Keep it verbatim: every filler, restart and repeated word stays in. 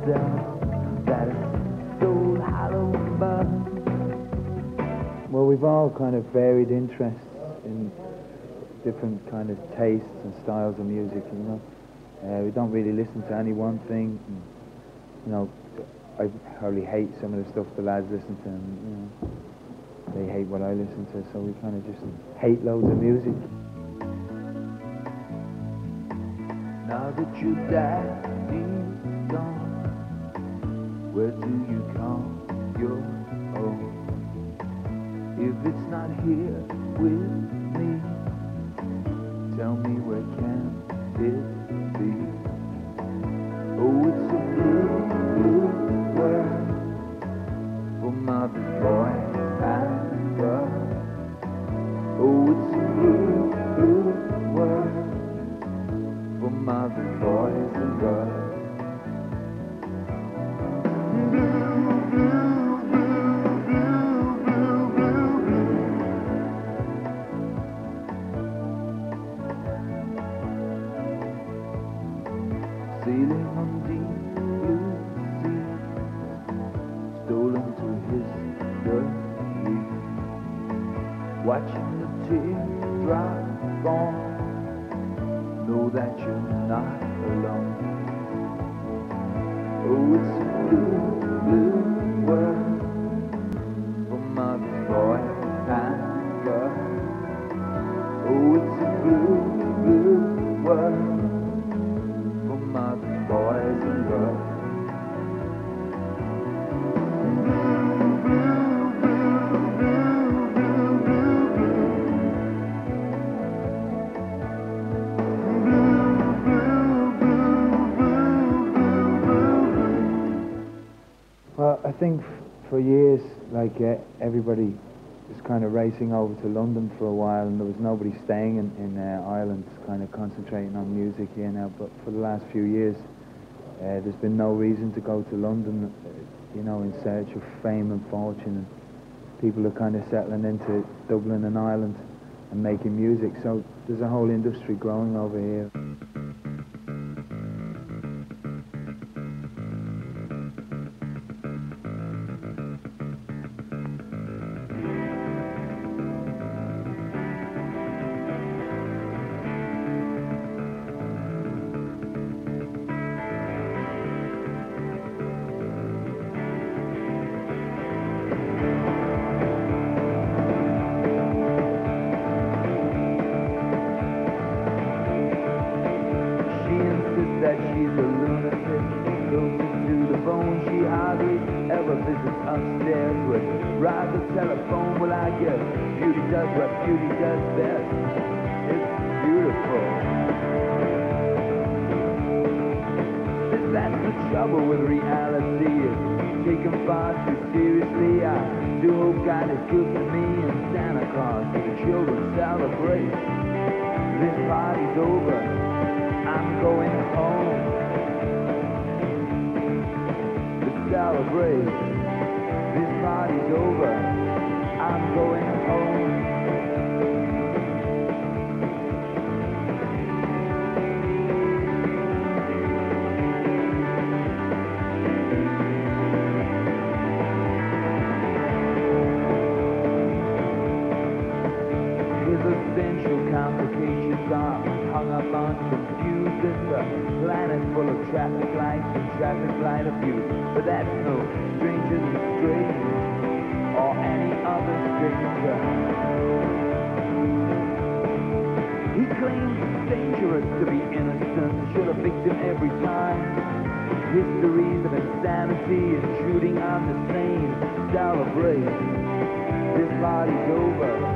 myself that I stole Halloween bug. Well, we've all kind of varied interests in different kind of tastes and styles of music, you know. Uh, we don't really listen to any one thing. And, you know, I hardly hate some of the stuff the lads listen to, and, you know, they hate what I listen to, so we kind of just hate loads of music. Now that your daddy's gone, where do you call your own? If it's not here with me, tell me where can it be? Oh, it's a blue, blue world for mother, boy, and girl. Oh, it's a blue, blue world for mother, boys, and girls. Sailing on deep blue sea, stolen to history, watching the teardrop gone, know that you're not alone. Oh, it's a blue, blue world for mother, boy, and girl. Oh, it's a blue, blue world for mother, boys, and girls. Well, I think f- for years, like uh, everybody was kind of racing over to London for a while, and there was nobody staying in, in uh, Ireland, kind of concentrating on music here now. But for the last few years, uh, there's been no reason to go to London, uh, you know, in search of fame and fortune. And people are kind of settling into Dublin and Ireland and making music. So there's a whole industry growing over here. That she's a lunatic, closer to the bone. She hardly ever visits upstairs, would rather telephone. Well, I guess beauty does what beauty does best. It's beautiful. If that's the trouble with reality, it's taken far too seriously. I do hope God is good to me and Santa Claus for the children celebrate. This party's over, I'm going home to celebrate. This party's over, I'm going home. His essential complications are hung up on confused. It's a planet full of traffic lights and traffic light abuse. But that's no stranger than strange or any other stranger. He claims it's dangerous to be innocent, should have victim every time. Histories of insanity intruding on the sane. Celebrate. This party's over.